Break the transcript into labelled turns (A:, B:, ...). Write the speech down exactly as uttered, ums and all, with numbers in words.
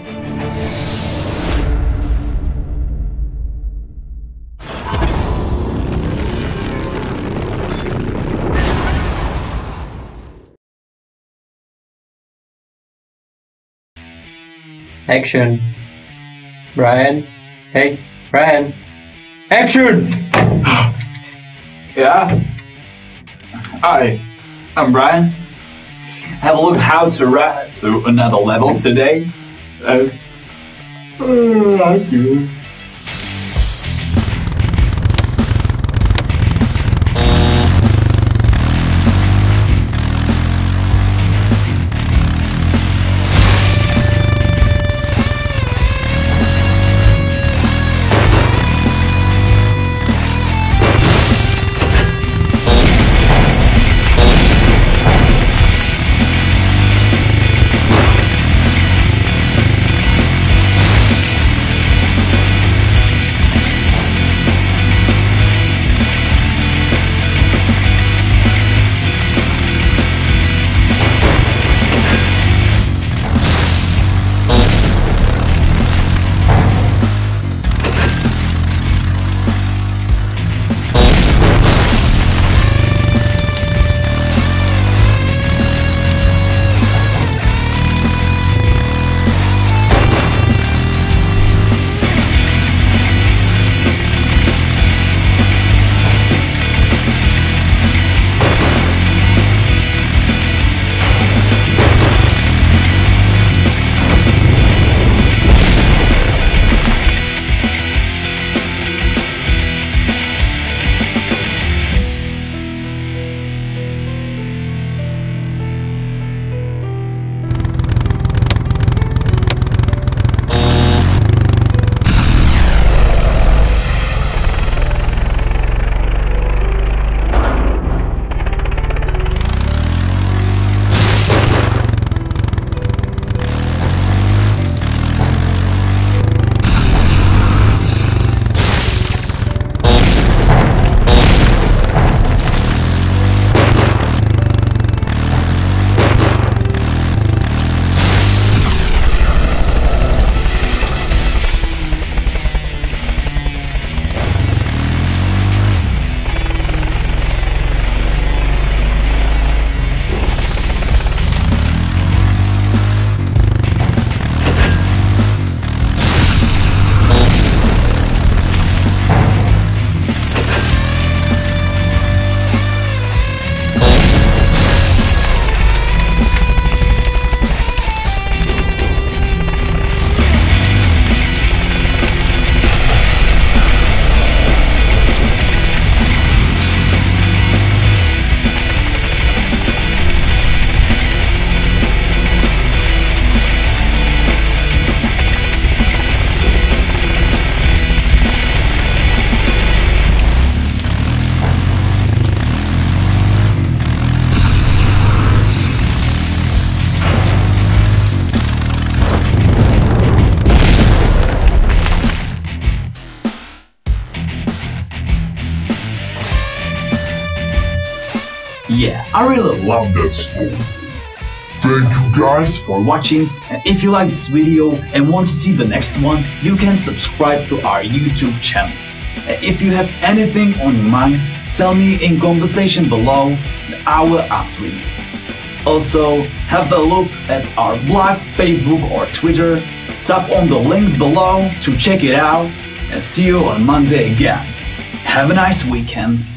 A: Action. Brian. Hey, Brian. Action!
B: Yeah? Hi, I'm Brian. Have a look how to ride through another level today. Uh, uh, you.
C: Yeah, I really love that song. Thank you guys for watching, and if you like this video and want to see the next one, you can subscribe to our YouTube channel. And if you have anything on your mind, tell me in conversation below and I will answer you. Also, have a look at our blog, Facebook or Twitter. Tap on the links below to check it out, and see you on Monday again. Have a nice weekend.